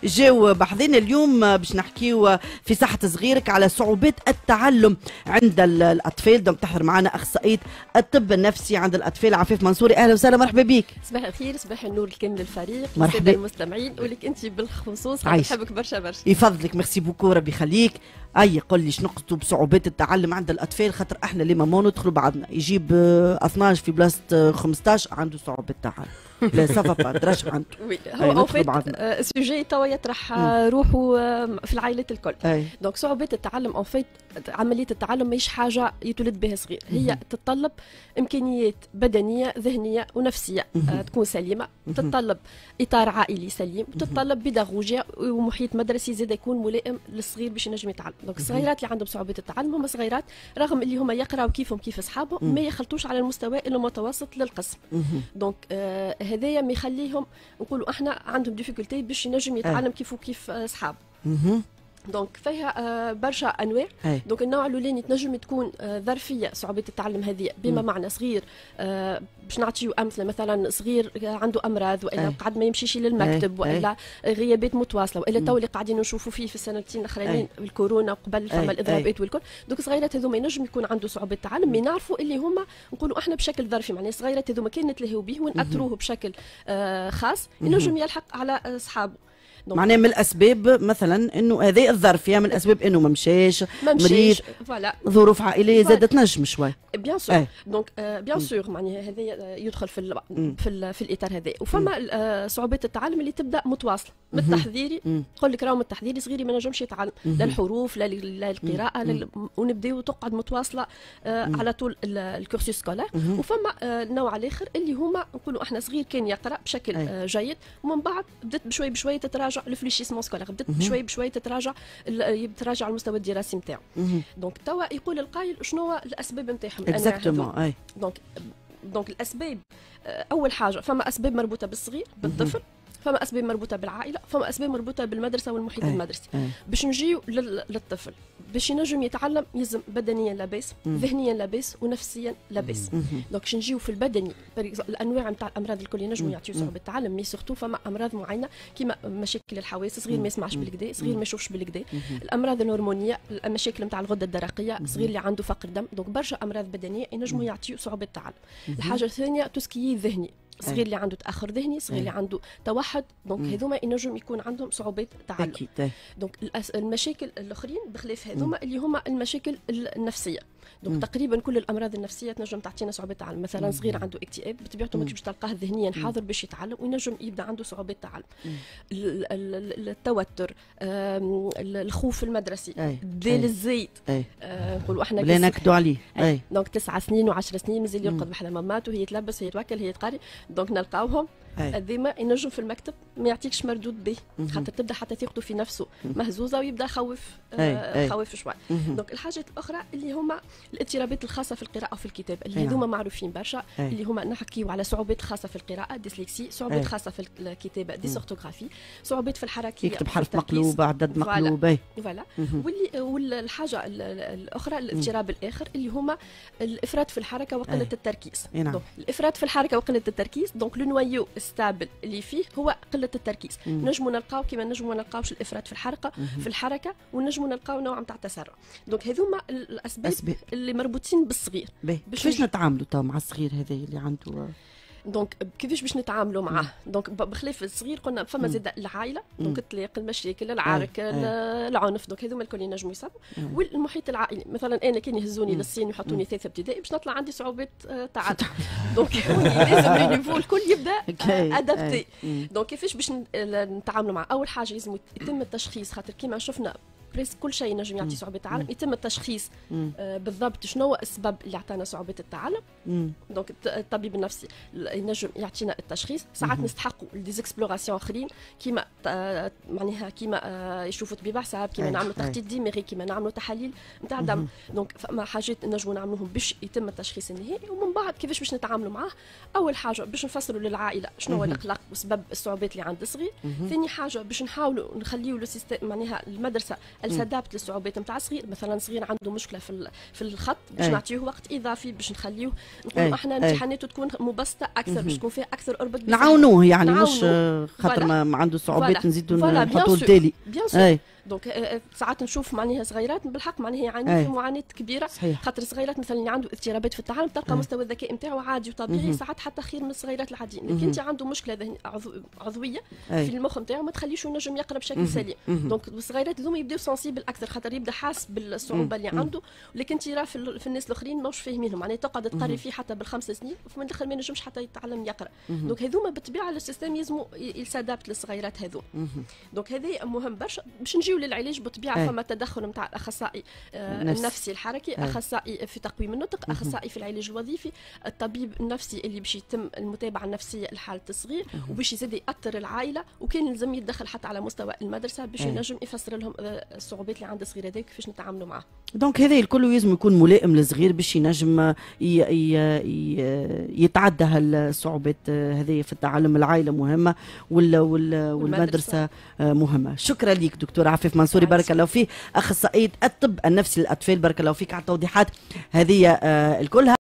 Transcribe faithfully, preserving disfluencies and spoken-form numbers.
جاو بحضينا اليوم باش نحكيو في صحة صغيرك على صعوبات التعلم عند الأطفال. دونك تحضر معنا أخصائية الطب النفسي عند الأطفال عفيف منصوري. أهلا وسهلا، مرحبا بك. صباح الخير، صباح النور الكامل للفريق، مرحبا المستمعين ولك أنت بالخصوص، نحبك برشا برشا. يفضلك، ميرسي بوكو، ربي يخليك. اي قل لي شنو نقصدوا بصعوبات التعلم عند الاطفال، خاطر احنا لي مامون ندخلوا بعضنا يجيب اثناش في بلاصه خمسطاش عنده صعوبه تعلم. لا سافا با دراش عنده. وي هو اون فيت السوجي توا يطرح روحه في العائلات الكل. دونك صعوبات التعلم اون فيت عمليه التعلم ماهيش حاجه يتولد بها صغير، هي تتطلب امكانيات بدنيه ذهنيه ونفسيه تكون سليمه، تتطلب اطار عائلي سليم، تتطلب بيداغوجيا ومحيط مدرسي زاد يكون ملائم للصغير باش ينجم يتعلم. دونك الصغيرات اللي عندهم صعوبات التعلم هم صغيرات رغم اللي هما يقراو كيفهم كيف اصحابهم ما يخلطوش على المستوى المتوسط للقسم. دونك آه هذايا ما يخليهم نقولوا احنا عندهم ديفيكولتي باش ينجم يتعلم كيف وكيف اصحابه. دونك فيها آه برشا انواع. دونك النوع الاولاني تنجم تكون آه ظرفيه صعوبات التعلم هذه، بما معنى صغير آه باش نعطيو امثله، مثلا صغير عنده امراض والا قاعد ما يمشيش للمكتب والا غيابات متواصله والا تو اللي قاعدين نشوفوا فيه في السنتين الاخرانيين الكورونا قبل فما الاضرابات والكل. دوك صغيرات هذوما ينجم يكون عنده صعوبات تعلم، مي نعرفوا اللي هما نقولوا احنا بشكل ظرفي، معناها صغيرات هذوما كان نتلهوا به وناثروه بشكل آه خاص ينجم يلحق على اصحابه. معناه من الاسباب مثلا انه هذه الظرفيه من الاسباب انه ما مشاش مريض، فوالا ظروف عائليه زادت تنجم شوي بيان سور. دونك بيان سور معناها هذا يدخل في ال في, ال في الاطار هذا. وفما صعوبات التعلم اللي تبدا متواصله من التحضيري، نقول لك راهو من التحضيري صغيري ما نجمش يتعلم لا الحروف لا القراءه، ونبداو تقعد متواصله على طول الكورسوس سكولار. وفما النوع الاخر اللي هما نقولوا احنا صغير كان يقرا بشكل جيد ومن بعد بدات بشوي بشوي تتراجع الفليشيسمون سكولار، بدات بشوي بشوي تتراجع يتراجع المستوى الدراسي نتاعو. دونك توا يقول القائل شنو هو الاسباب نتاعهم. اكزاكتومون اي دونك دونك الاسباب اول حاجه فما اسباب مربوطه بالصغير بالطفل، فما اسباب مربوطه بالعائله، فما اسباب مربوطه بالمدرسه والمحيط أي. المدرسي. أي. باش نجيو للطفل باش ينجم يتعلم يلزم بدنيا لاباس، ذهنيا لاباس، ونفسيا لاباس. دونك باش نجيو في البدني الانواع نتاع الامراض الكل ينجموا يعطيو صعوبه التعلم، مي سورتو فما امراض معينه كيما مشاكل الحواس، صغير ما يسمعش بالكدا، صغير ما يشوفش بالكدا. الامراض الهرمونيه، المشاكل نتاع الغده الدرقيه، صغير اللي عنده فقر دم. دونك برشا امراض بدنيه ينجموا يعطيو صعوبه التعلم. الحاجه الثانيه توسكي ذهني، صغير اللي عنده تاخر ذهني، صغير اللي عنده توحد. دونك هذوما ينجم يكون عندهم صعوبات تعلم. دونك المشاكل الاخرين بخلاف هذوما اللي هما المشاكل النفسيه. دونك تقريبا كل الامراض النفسيه تنجم تعطينا صعوبه تعلم. مثلا صغير عنده اكتئاب بطبيعته ماكش باش تلقاه ذهنيا حاضر باش يتعلم وينجم يبدا عنده صعوبات تعلم. التوتر، الخوف المدرسي، الذيل الزايد، نقولوا احنا لا نكدوا عليه. دونك تسع سنين وعشر سنين مازال يرقد بحال ماماته، هي تلبس هي توكل هي تقري. دونك نلقاوهم هذيما ينجم في المكتب ما يعطيكش مردود به، خاطر تبدا حتى ثقته في نفسه مهزوزه ويبدا يخوف آه خوف شوي. دونك الحاجات الاخرى اللي هما الاضطرابات الخاصه في القراءه وفي الكتاب اللي هذوما معروفين برشا، اللي هما نحكيو على صعوبات خاصه في القراءه ديسلكسي، صعوبات خاصه في الكتابه ديسورتوغرافي، صعوبات في الحركيه يكتب حرف مقلوب عدد مقلوب. فوالا. واللي والحاجه الاخرى الاضطراب الاخر اللي هما الافراط في الحركه وقله التركيز. الافراط في الحركه وقله التركيز، دونك لو نوايو ستابل اللي فيه هو قله التركيز. نجموا نلقاو كيما نجموا نلقاوش الافراط في الحركه في الحركه ونجموا نلقاو نوع نتاع تسرع. دونك هذوما الاسباب أسباب. اللي مربوطين بالصغير. كيفاش نتعاملوا تو مع الصغير هذا اللي عنده؟ دونك كيفاش باش نتعاملوا معاه؟ دونك بخلاف الصغير قلنا فما زاد العائله، دونك الطلاق، المشاكل، العرك، العنف، دونك هذوما الكل ينجموا يصابوا. والمحيط العائلي، مثلا انا كان يهزوني للصين ويحطوني ثالثه ابتدائي باش نطلع عندي صعوبات تعلم. دونك لازم النيفو الكل يبدا ادابتي. دونك كيفاش باش نتعاملوا معاه؟ اول حاجه لازم يتم التشخيص، خاطر كيما شفنا بريس كل شيء نجم يعطي صعوبة التعلم، يتم التشخيص آه بالضبط شنو هو السبب اللي عطانا صعوبة التعلم. دونك الطبيب النفسي ينجم يعطينا التشخيص. ساعات نستحقوا ديزيكسبلوراسيون اخرين كيما آه معناها كيما آه يشوفوا طبيب اعصاب، كيما نعملوا تخطيط دماغي، كيما نعملوا تحاليل نتاع دم. دونك فما حاجات نجموا نعملوهم باش يتم التشخيص النهائي. ومن بعد كيفاش باش نتعاملوا معاه؟ اول حاجه باش نفسروا للعائله شنو هو القلق وسبب الصعوبات اللي عند الصغير. ثاني حاجه باش نحاولوا نخليوا لو سيستم معناها المدرسه السادابت للصعوبات نتاع الصغير. مثلا صغير عنده مشكله في في الخط باش نعطيه وقت اضافي باش نخليه نقولوا احنا امتحاناته تكون مبسطه اكثر باش تكون فيها اكثر قرب نعاونوه يعني مش خاطر ما عنده صعوبات نزيدوا نحطوا التالي. دونك ساعات نشوف معناها صغيرات بالحق معناها يعاني في معاناه كبيره صحيح. خاطر صغيرات مثلا اللي عنده اضطرابات في التعلم تلقى أي. مستوى الذكاء نتاعو عادي وطبيعي ساعات حتى خير من الصغيرات العاديين. لكن انت عنده مشكله عضو... عضويه أي. في المخ نتاعو ما تخليش ينجم يقرا بشكل سليم. دونك الصغيرات هذوما يبداو سنسيبل اكثر خاطر يبدا حاس بالصعوبه اللي عنده. ولكن ترى في, ال... في الناس الاخرين ماهوش فاهمينهم معناها تقعد تقري فيه حتى بالخمس سنين وفي الاخر ما ينجمش حتى يتعلم يقرا. دونك هذوما بالطبيعه السيستم يلزموا يسادابت للصغيرات هذو. دونك هذه مهم برشا باش نجيو للعلاج بالطبيعه. فما تدخل نتاع الاخصائي آه النفسي الحركي، أي. اخصائي في تقويم النطق، اخصائي في العلاج الوظيفي، الطبيب النفسي اللي باش يتم المتابعه النفسيه لحاله الصغير وباش يزيد ياثر العائله وكان لازم يتدخل حتى على مستوى المدرسه باش ينجم يفسر لهم الصعوبات اللي عند الصغير هذاك كيفاش نتعاملوا معاه. دونك هذا الكل لازم يكون ملائم للصغير باش ينجم يتعدى هالصعوبات هذه في التعلم. العائله مهمه والمدرسه مهمه. شكرا لك دكتور عفيف منصوري، بارك الله فيك، اخصائيه الطب النفسي للاطفال، بارك الله فيك على التوضيحات هذه الكل.